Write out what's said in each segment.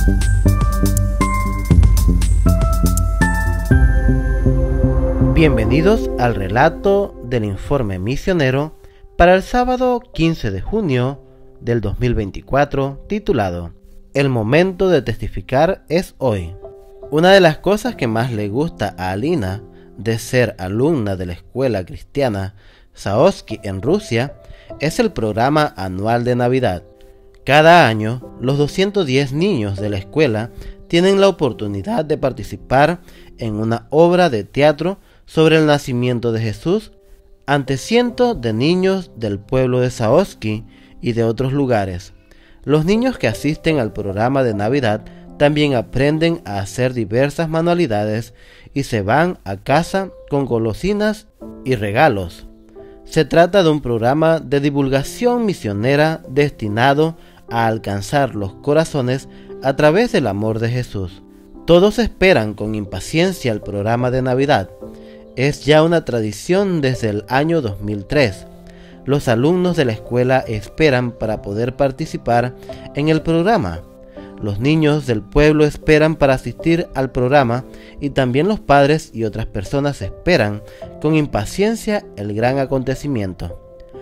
Bienvenidos al relato del informe misionero para el sábado 15 de junio del 2024, titulado El momento de testificar es hoy. Una de las cosas que más le gusta a Alina de ser alumna de la escuela cristiana Saoski en Rusia es el programa anual de Navidad. Cada año, los 210 niños de la escuela tienen la oportunidad de participar en una obra de teatro sobre el nacimiento de Jesús ante cientos de niños del pueblo de Saoski y de otros lugares. Los niños que asisten al programa de Navidad también aprenden a hacer diversas manualidades y se van a casa con golosinas y regalos. Se trata de un programa de divulgación misionera destinado a alcanzar los corazones a través del amor de Jesús. Todos esperan con impaciencia el programa de Navidad. Es ya una tradición desde el año 2003. Los alumnos de la escuela esperan para poder participar en el programa. Los niños del pueblo esperan para asistir al programa y también los padres y otras personas esperan con impaciencia el gran acontecimiento.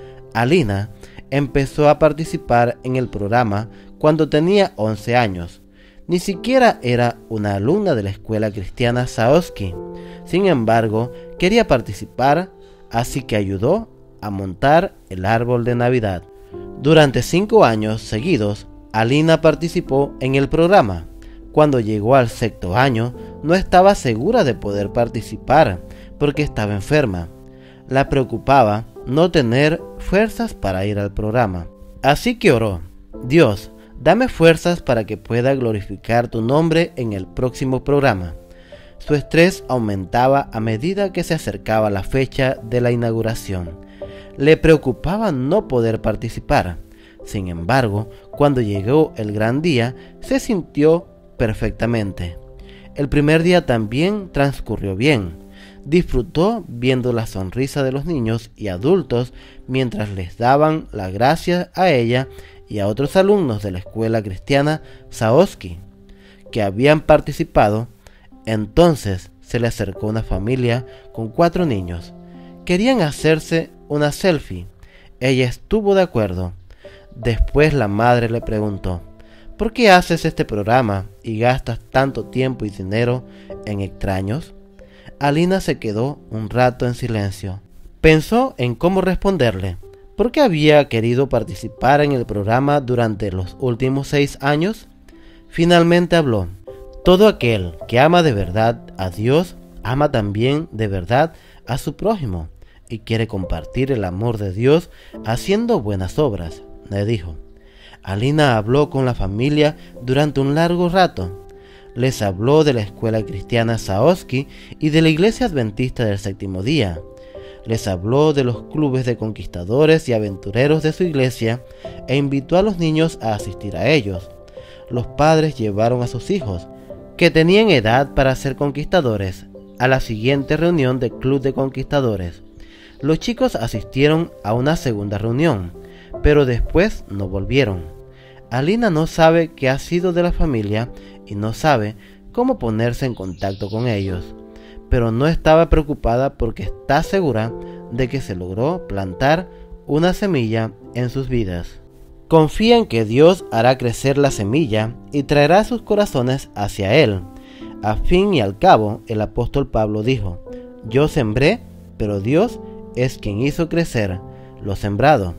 Alina empezó a participar en el programa cuando tenía 11 años. Ni siquiera era una alumna de la escuela cristiana Saoski. Sin embargo, quería participar, así que ayudó a montar el árbol de Navidad. Durante 5 años seguidos, Alina participó en el programa. Cuando llegó al 6º año, no estaba segura de poder participar porque estaba enferma. La preocupaba no tener fuerzas para ir al programa. Así que oró: Dios, dame fuerzas para que pueda glorificar tu nombre en el próximo programa. Su estrés aumentaba a medida que se acercaba la fecha de la inauguración. Le preocupaba no poder participar. Sin embargo, cuando llegó el gran día, se sintió perfectamente. El primer día también transcurrió bien. Disfrutó viendo la sonrisa de los niños y adultos mientras les daban las gracias a ella y a otros alumnos de la escuela cristiana Saoski que habían participado. Entonces se le acercó una familia con 4 niños. Querían hacerse una selfie. Ella estuvo de acuerdo. Después la madre le preguntó: ¿por qué haces este programa y gastas tanto tiempo y dinero en extraños? Alina se quedó un rato en silencio. Pensó en cómo responderle. ¿Por qué había querido participar en el programa durante los últimos 6 años? Finalmente habló: todo aquel que ama de verdad a Dios, ama también de verdad a su prójimo y quiere compartir el amor de Dios haciendo buenas obras, le dijo. Alina habló con la familia durante un largo rato. Les habló de la escuela cristiana Saoski y de la iglesia adventista del 7º día. Les habló de los clubes de conquistadores y aventureros de su iglesia e invitó a los niños a asistir a ellos. Los padres llevaron a sus hijos, que tenían edad para ser conquistadores, a la siguiente reunión del club de conquistadores. Los chicos asistieron a una segunda reunión, pero después no volvieron. Alina no sabe qué ha sido de la familia y no sabe cómo ponerse en contacto con ellos, pero no estaba preocupada porque está segura de que se logró plantar una semilla en sus vidas. Confía en que Dios hará crecer la semilla y traerá sus corazones hacia Él. A fin y al cabo, el apóstol Pablo dijo: yo sembré, pero Dios es quien hizo crecer lo sembrado.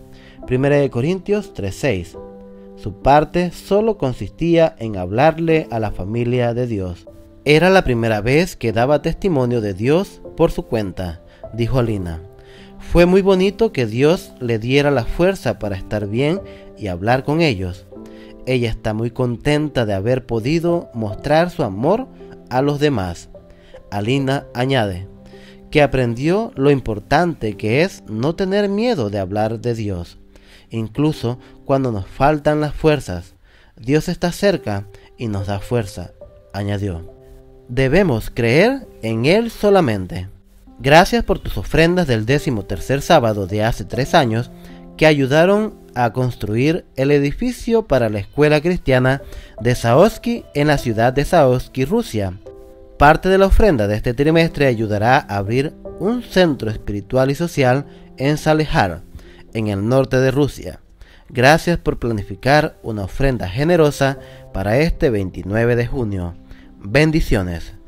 1 Corintios 3:6. Su parte solo consistía en hablarle a la familia de Dios. Era la primera vez que daba testimonio de Dios por su cuenta, dijo Alina. Fue muy bonito que Dios le diera la fuerza para estar bien y hablar con ellos. Ella está muy contenta de haber podido mostrar su amor a los demás. Alina añade que aprendió lo importante que es no tener miedo de hablar de Dios. Incluso cuando nos faltan las fuerzas, Dios está cerca y nos da fuerza, añadió. Debemos creer en Él solamente. Gracias por tus ofrendas del 13º sábado de hace 3 años que ayudaron a construir el edificio para la escuela cristiana de Saoski en la ciudad de Saoski, Rusia. Parte de la ofrenda de este trimestre ayudará a abrir un centro espiritual y social en Salehar, en el norte de Rusia. Gracias por planificar una ofrenda generosa para este 29 de junio. Bendiciones.